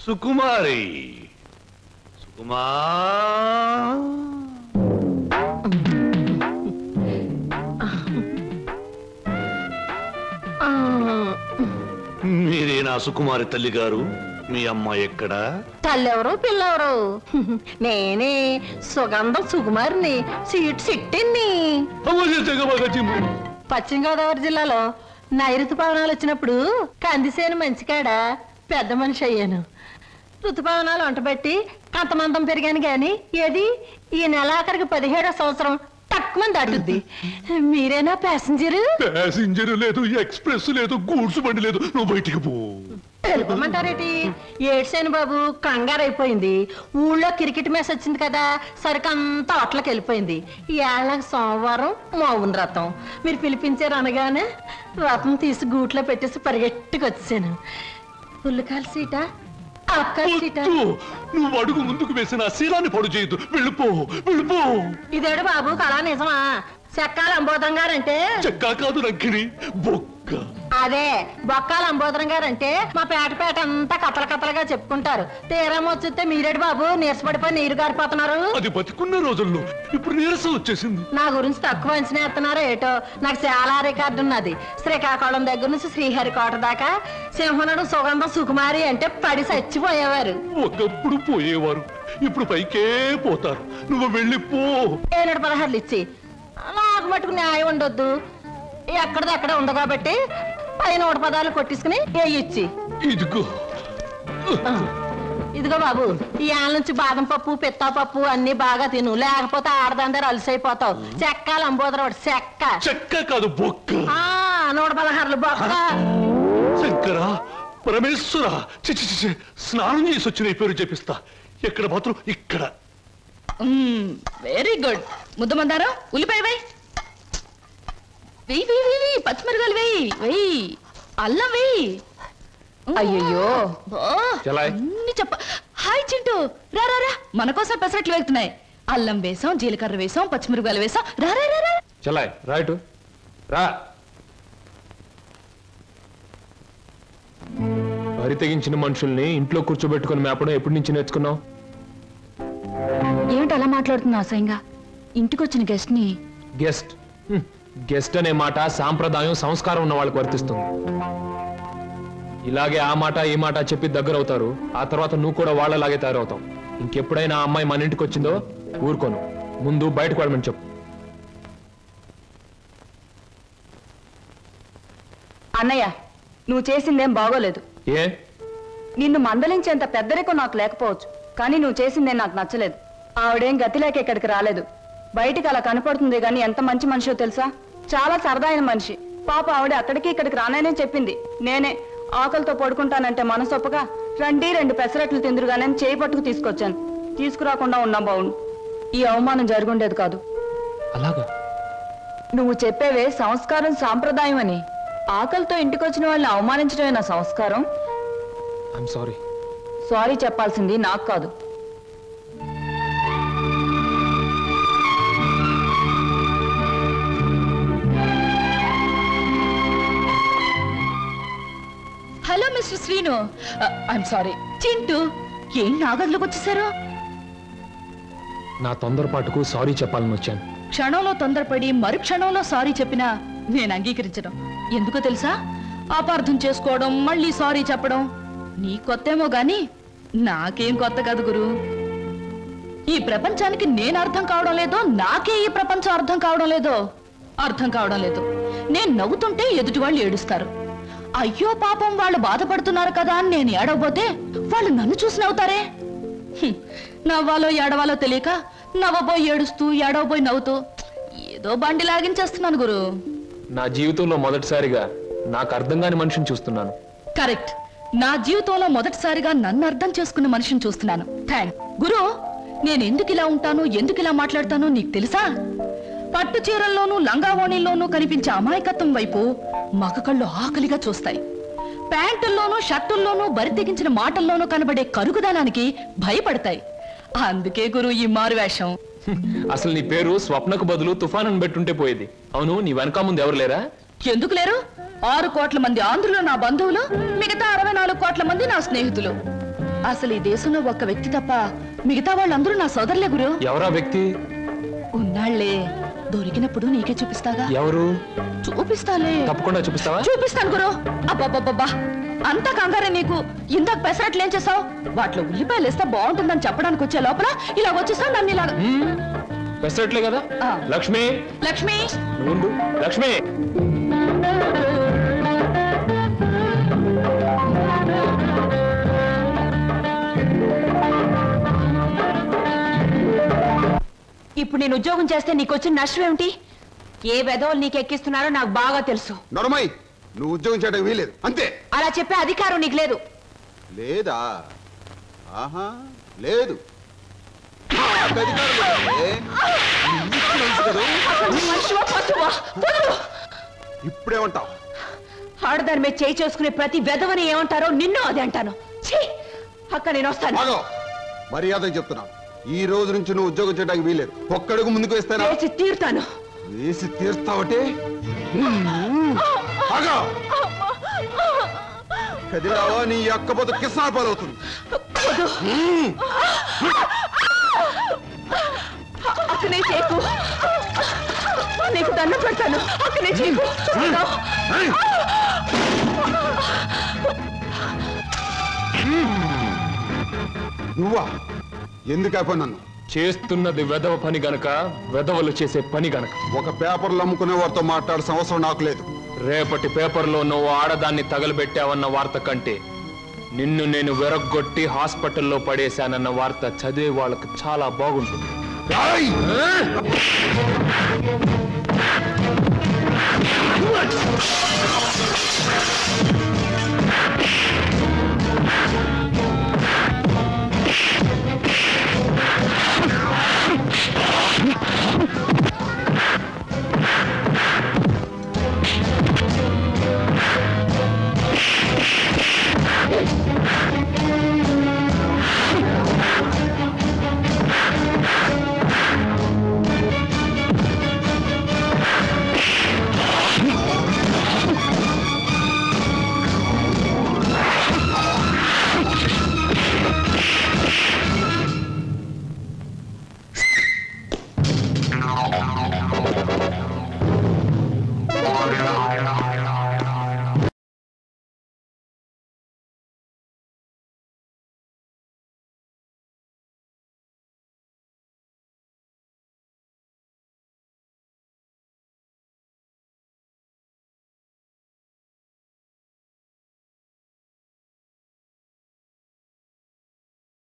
సుకుమారి సుకుమా మీరేనా సుకుమారి తల్లి గారు? మీ అమ్మాయి ఎక్కడా? తల్లెవరు పిల్లెవరు? నేనే సుగంధం సుకుమారిని, సీట్ సిట్టిని. పశ్చిమ గోదావరి జిల్లాలో నైరుతు పవనాలు వచ్చినప్పుడు కందిసేను మంచికాడ పెద్ద మనిషి అయ్యాను. ఋతుపవనాలు వంటబెట్టి కంతమందం పెరిగాను గాని ఏది ఈ నెలాఖరికి 17వ సంవత్సరం తక్కువ దాటుద్ది. మీరేనా ప్యాసింజరు? ప్యాసింజర్ లేదు, ఎక్స్ప్రెస్ లేదు, గూడ్స్ బండి లేదు. నువ్వు బయటికి పో. తెలుపమంటారేటి? ఏడ్సేను బాబు, కంగారైపోయింది. ఊళ్ళో క్రికెట్ మ్యాచ్ వచ్చింది కదా, సరికంతా అట్లకి వెళ్ళిపోయింది. ఏళ్ళకి సోమవారం మౌన రథం. మీరు పిలిపించారు అనగానే రథం తీసి గూట్లో పెట్టేసి పరిగెట్టుకు వచ్చాను. పుల్లకాల సీట నువ్వు అడుగు ముందుకు వేసిన శీలాన్ని పొడు చేయదు. వెళ్ళిపో వెళ్ళిపో. ఇదేడు బాబు కళా నిజమా? చెక్కాల అంబోధం గారంటే చెక్కా కాదు రంకిణి, బొక్క. అదే బొక్కాల అంబోధరం గారంటే మా పేట అంతా కథలుగా చెప్పుకుంటారు. తీరం వచ్చితే మీరేడు బాబు నీరసపడిపోయి నీరు గారిపోతున్నారు. అది బతికున్న రోజుల్లో ఇప్పుడు నీరసం వచ్చేసింది. నా గురించి తక్కువ అంచనా ఎత్తున్నారో ఏటో. నాకు చాలా రికార్డు ఉన్నది. శ్రీకాకుళం దగ్గర నుంచి శ్రీహరికోట దాకా సింహనుడు సుగంధం సుకుమారి అంటే పడి చచ్చిపోయేవారు. ఒకప్పుడు పోయేవారు, ఇప్పుడు పైకే పోతారు. నువ్వు వెళ్ళిపో. 16 ఇచ్చి నాకు మటుకు న్యాయం ఉండొద్దు. ఎక్కడదక్కడ ఉంది కాబట్టి పైన 1 పదాలు కొట్టించుకుని ఇచ్చి ఇదిగో బాబు, ఈ ఏళ్ళ నుంచి బాదం పప్పు పిత్తా పప్పు అన్ని బాగా తిను, లేకపోతే ఆడదందరూ అలసైపోతావు. చెక్కాల అంబోదరవాడు చెక్క చెక్క కాదు బొక్క. 116 బొక్క. శంకర పరమేశ్వర, స్నానం చేసి వచ్చిన పేరు చెప్పిస్తా. ఎక్కడ మాత్రం ఇక్కడ. Very good. ముద్దమందారం ఉల్లిపాయ వేయి, వెయ్యి వెయ్యి వెయ్యి, పచ్చిమిరకాయలు వెయ్యి వెయ్యి, అల్లం వెయ్యి. అయ్యయ్యో అన్ని చెప్ప. హాయ్ చింటూ, రా రా రా, మన కోసం పెసరట్లు వెళ్తున్నాయి. అల్లం వేసాం, జీలకర్ర వేసాం, పచ్చిమిరకాయలు వేసాం. రా రా రా రా. చలాయ్ రైట్ రా. వరి తెగించిన మనుషుల్ని ఇంట్లో కూర్చోబెట్టుకుని మేపడం ఎప్పటి నుంచి నేర్చుకున్నావు? ఏమిటి అలా మాట్లాడుతున్నా అసహ్యంగా? ఇంటికొచ్చిన గెస్ట్ ని గెస్ట్ అనే మాట సాంప్రదాయం సంస్కారం ఉన్న వాళ్ళకి వర్తిస్తుంది. ఇలాగే ఆ మాట ఈ మాట చెప్పి దగ్గర అవుతారు. ఆ తర్వాత నువ్వు కూడా వాళ్ళలాగే తయారవుతావు. ఇంకెప్పుడైనా ఆ అమ్మాయి మన ఇంటికి వచ్చిందో ఊరుకోను. ముందు బయటకు వెళ్ళమని చెప్పు. అన్నయ్య, నువ్వు చేసిందేం బాగోలేదు. ఏ? నిన్ను మందలించేంత పెద్దరికం నాకు లేకపోవచ్చు, కానీ నువ్వు చేసిందేం నాకు నచ్చలేదు. ఆవిడేం గతి లేక ఇక్కడికి రాలేదు. బయటికి అలా కనపడుతుంది గాని ఎంత మంచి మనిషో తెలుసా? చాలా సరదా అయిన మనిషి. పాప ఆవిడ అక్కడికి ఇక్కడికి రాననే చెప్పింది. నేనే ఆకలితో పడుకుంటానంటే మనసొప్పగా రండి 2 పెసరట్లు తిందురుగానే చేయి పట్టుకు తీసుకొచ్చాను. తీసుకురాకుండా ఉన్నా బావును. ఈ అవమానం జరుగుండేది కాదు. అలాగా? నువ్వు చెప్పేవే సంస్కారం సాంప్రదాయం అని. ఆకలితో ఇంటికొచ్చిన వాళ్ళని అవమానించడమే నా సంస్కారం. సారీ చెప్పాల్సింది నాకు కాదు. Hello mister Srinu, I'm sorry. Chintu, ఏం నా గదిలోకి వచ్చేసారు? నా తొందరపాటుకు సారీ చెప్పాలని వచ్చాను. క్షణంలో తొందరపడి మరు క్షణంలో సారీ చెప్పినా నేను అంగీకరించడం. ఎందుకో తెలుసా? అపార్థం చేసుకోవడం, మళ్ళీ సారీ చెప్పడం నీ కొత్తేమో గాని నాకేం కొత్త కాదు గురు. ఈ ప్రపంచానికి నేను అర్థం కావడం లేదో, నాకే ఈ ప్రపంచం అర్థం కావడం లేదో. అర్థం కావడం లేదు. నేను నవ్వుతుంటే ఎదుటి వాళ్ళు ఏడుస్తారు. అయ్యో పాపం వాళ్ళు బాధపడుతున్నారు కదా అని నేను ఏడవబోతే వాళ్ళు నన్ను చూసి నవ్వుతారే. నవ్వాలో ఏడవాలో తెలియక నవ్వబోయి ఏడుస్తూ, ఏడవబోయి నవ్వుతూ ఏదో బండి లాగించేస్తున్నాను గురు. నా జీవితంలో మొదటిసారిగా నాకు అర్థం కాని మనిషిని చూస్తున్నాను. కరెక్ట్. నా జీవితంలో మొదటిసారిగా నన్ను అర్థం చేసుకున్న మనిషిని చూస్తున్నాను. థ్యాంక్ గురు. నేను ఎందుకు ఇలా ఉంటాను, ఎందుకు ఇలా మాట్లాడతానో నీకు తెలుసా? పట్టు చీరల్లోనూ లంగావోణీల్లోనూ కనిపించే అమాయకత్వం వైపు మగ కళ్ళు ఆకలిగా చూస్తాయి. ప్యాంటుల్లోనూ షర్టుల్లోనూ బరి తెగించిన మాటల్లోనూ కనబడే కరుగుదనానికి భయపడతాయి. అందుకే గురు ఈ మారువేషం. అసలు నీ పేరు స్వప్నకు బదులు తుఫాన్ అని పెట్టుంటే పోయేది. అవును, నీ వెనక ముందు ఎవరు లేరా? ఎందుకు లేరు? 6 కోట్ల మంది ఆంధ్రులు నా బంధువులు, మిగతా 64 కోట్ల మంది నా స్నేహితులు. అసలు ఈ దేశంలో ఒక్క వ్యక్తి తప్ప మిగతా వాళ్ళందరూ నా సోదరులే గురు. ఎవరా వ్యక్తి? ఉన్నాళ్లే, దొరికినప్పుడు నీకే చూపిస్తాగా. ఎవరు? చూపిస్తాలే. తప్పకుండా చూపిస్తావా? చూపిస్తాను గురు. అబ్బబ్బబ్బబ్బా, అంతా కంగారే నీకు. ఇందాక పెసరట్లు ఏం చేసావు? వాటిలో ఉల్లిపాయలు వేస్తే బాగుంటుందని చెప్పడానికి వచ్చే లోపల ఇలా వచ్చేసావు నన్ను ఇలా. పెసరట్లే కదా. లక్ష్మి, లక్ష్మి ఉండు. లక్ష్మి, ఇప్పుడు నేను ఉద్యోగం చేస్తే నీకు వచ్చిన నష్టం ఏమిటి? ఏ వెధవలు నీకు ఎక్కిస్తున్నారో నాకు బాగా తెలుసు. నొరమై, నువ్వు ఉద్యోగం చేయడానికి వీలేదు అంతే. అలా చెప్పే అధికారం నీకు లేదు. లేదా? ఆహా, లేదు. నాకు అధికారం లేదే. నీకు తెలుసు కదా. మనిషివా, పశువా? వదలు. ఇప్పుడేమంటావు? ఆడదాని మీద చేయి చేసుకునే ప్రతి వెధవని ఏమంటారో నిన్ను అదే అంటాను. ఛీ! అక్క నేను వస్తాను. ఆగో, మర్యాద చెప్తున్నాను. ఈ రోజు నుంచి నువ్వు ఉద్యోగం చేయడానికి వీలేదు. ఒక్కడుగు ముందుకు వేస్తానా? వేసి తీరుతాను. వేసి తీర్స్తావటే. ఆగో, కదిలావా నీ అక్కపోతే కిసాన్ పాలవుతుంది. అక్కనే చేయకు. నీకు దండం పెడతాను. అక్కనే చేయకు. నువ్వా? ఎందుకు అయిపోయి నన్ను చేస్తున్నది వెధవ పని గనక, వెధవలు చేసే పని గనక. ఒక పేపర్లు అమ్ముకునే వారితో మాట్లాడాల్సిన అవసరం నాకు లేదు. రేపటి పేపర్లో నువ్వు ఆడదాన్ని తగలబెట్టావన్న వార్త కంటే నిన్ను నేను వెరగొట్టి హాస్పిటల్లో పడేశానన్న వార్త చదివే వాళ్ళకి చాలా బాగుంటుంది. ఏయ్!